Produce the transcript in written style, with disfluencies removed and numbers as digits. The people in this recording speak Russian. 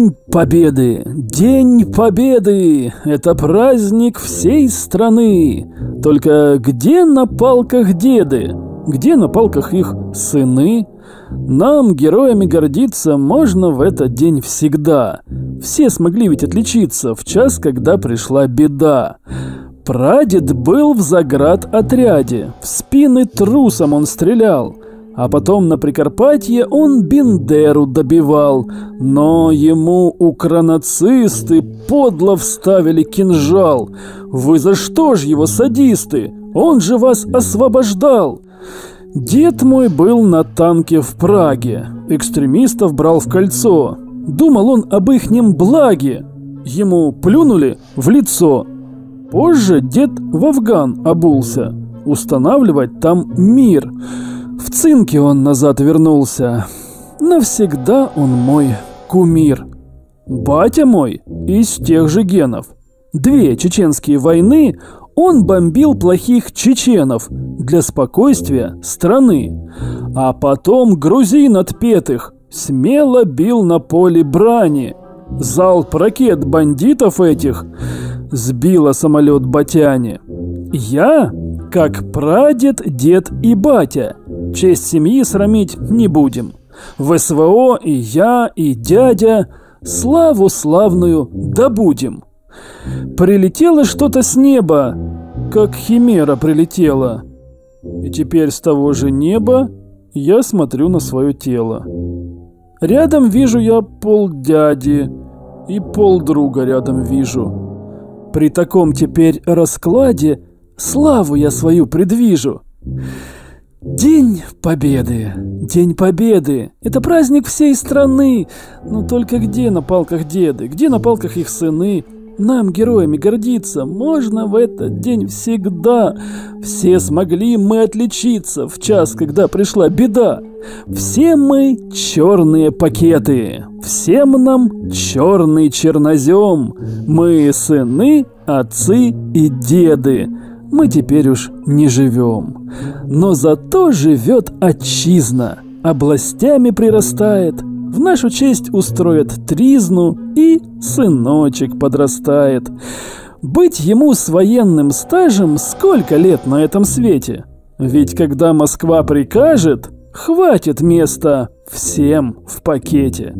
День Победы! День Победы! Это праздник всей страны! Только где на палках деды? Где на палках их сыны? Нам, героями, гордиться можно в этот день всегда. Все смогли ведь отличиться в час, когда пришла беда. Прадед был в заградотряде, в спины трусом он стрелял. А потом на Прикарпатье он Бендеру добивал, но ему укронацисты подло вставили кинжал. Вы за что ж его, садисты? Он же вас освобождал. Дед мой был на танке в Праге, экстремистов брал в кольцо. Думал он об ихнем благе, ему плюнули в лицо. Позже дед в Афган обулся, устанавливать там мир. В цинке он назад вернулся. Навсегда он мой кумир. Батя мой из тех же генов. 2 чеченские войны он бомбил плохих чеченов для спокойствия страны. А потом грузин отпетых смело бил на поле брани. Залп ракет бандитов этих сбила самолет батяне. Я, как прадед, дед и батя, честь семьи срамить не будем. В СВО и я, и дядя славу славную добудем. Прилетело что-то с неба, как химера прилетела. И теперь с того же неба я смотрю на свое тело. Рядом вижу я полдяди и полдруга рядом вижу. При таком теперь раскладе славу я свою предвижу. День Победы, День Победы, это праздник всей страны. Но только где на палках деды, где на палках их сыны? Нам, героями, гордиться можно в этот день всегда. Все смогли мы отличиться в час, когда пришла беда. Все мы черные пакеты, всем нам черный чернозем. Мы сыны, отцы и деды. Мы теперь уж не живем. Но зато живет отчизна, областями прирастает. В нашу честь устроят тризну, и сыночек подрастает. Быть ему с военным стажем сколько лет на этом свете? Ведь когда Москва прикажет, хватит места всем в пакете.